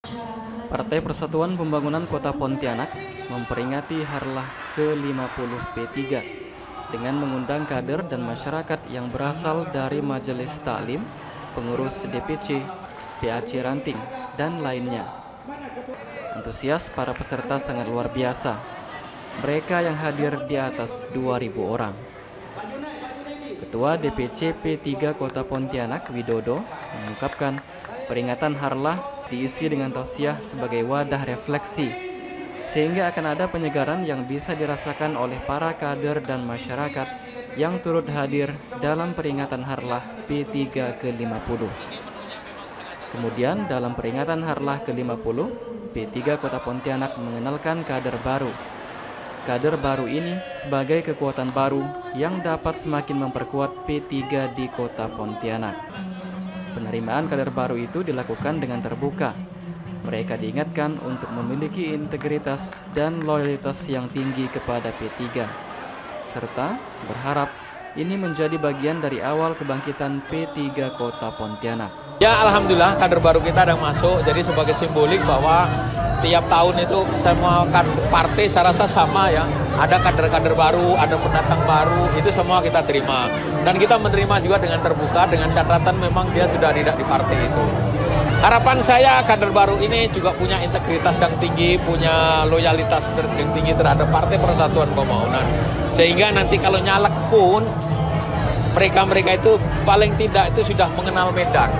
Partai Persatuan Pembangunan Kota Pontianak memperingati Harlah ke-50 P3 dengan mengundang kader dan masyarakat yang berasal dari Majelis Taklim, pengurus DPC, PAC Ranting, dan lainnya. Antusias para peserta sangat luar biasa. Mereka yang hadir di atas 2.000 orang. Ketua DPC P3 Kota Pontianak, Widodo, mengungkapkan peringatan Harlah diisi dengan tausiah sebagai wadah refleksi, sehingga akan ada penyegaran yang bisa dirasakan oleh para kader dan masyarakat yang turut hadir dalam peringatan Harlah P3 ke-50. Kemudian dalam peringatan Harlah ke-50, P3 Kota Pontianak mengenalkan kader baru. Kader baru ini sebagai kekuatan baru yang dapat semakin memperkuat P3 di Kota Pontianak. Penerimaan kader baru itu dilakukan dengan terbuka. Mereka diingatkan untuk memiliki integritas dan loyalitas yang tinggi kepada P3, serta berharap ini menjadi bagian dari awal kebangkitan P3 Kota Pontianak. Ya, alhamdulillah kader baru kita ada masuk, jadi sebagai simbolik bahwa tiap tahun itu semua partai saya rasa sama ya. Ada kader-kader baru, ada pendatang baru, itu semua kita terima. Dan kita menerima juga dengan terbuka, dengan catatan memang dia sudah tidak di partai itu. Harapan saya kader baru ini juga punya integritas yang tinggi, punya loyalitas yang tinggi terhadap Partai Persatuan Pembangunan. Sehingga nanti kalau nyalek pun, mereka-mereka itu paling tidak itu sudah mengenal medan.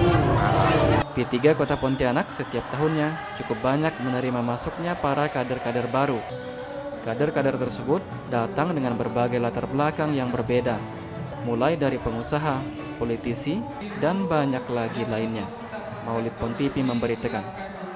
P3 Kota Pontianak setiap tahunnya cukup banyak menerima masuknya para kader-kader baru. Kader-kader tersebut datang dengan berbagai latar belakang yang berbeda, mulai dari pengusaha, politisi, dan banyak lagi lainnya. Maulid Pontipi memberitakan.